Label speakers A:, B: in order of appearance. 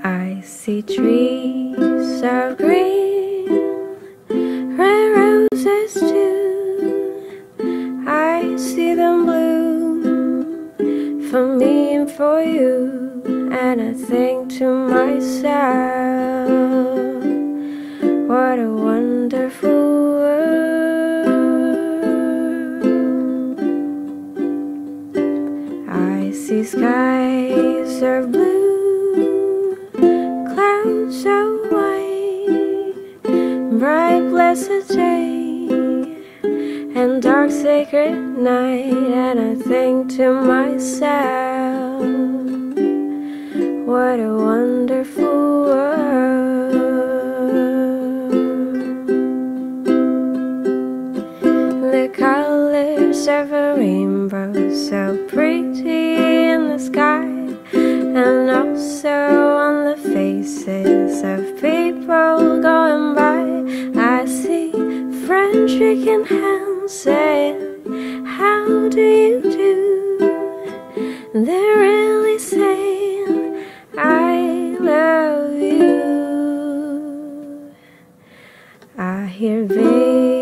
A: I see trees of green, red roses too. I see them bloom for me and for you, and I think to myself, what a wonderful world. I see skies of blue, clouds so white, bright blessed day, and dark sacred night, and I think to myself, what a wonderful world. The colors of a rainbow so pretty in the sky, and also on the faces of people going by. I see friends shaking hands saying, how do you do? They're really saying, I love you. I hear baby